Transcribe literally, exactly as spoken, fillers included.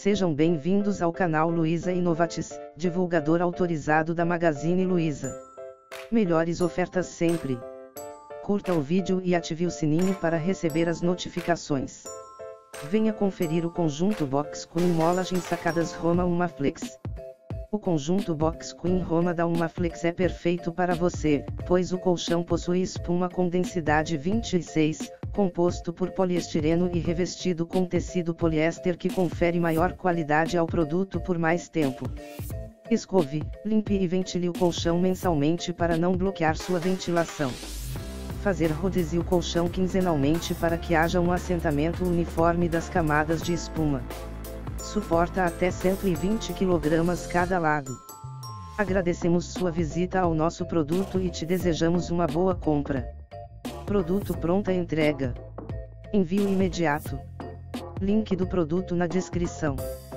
Sejam bem-vindos ao canal Luiza Inovatis, divulgador autorizado da Magazine Luiza. Melhores ofertas sempre. Curta o vídeo e ative o sininho para receber as notificações. Venha conferir o conjunto Box Queen Molas Ensacadas Roma Umaflex. O conjunto Box Queen Roma da Umaflex é perfeito para você, pois o colchão possui espuma com densidade vinte e seis, composto por poliestireno e revestido com tecido poliéster que confere maior qualidade ao produto por mais tempo. Escove, limpe e ventile o colchão mensalmente para não bloquear sua ventilação. Fazer rodízio o colchão quinzenalmente para que haja um assentamento uniforme das camadas de espuma. Suporta até cento e vinte quilogramas cada lado. Agradecemos sua visita ao nosso produto e te desejamos uma boa compra. Produto pronta entrega. Envio imediato. Link do produto na descrição.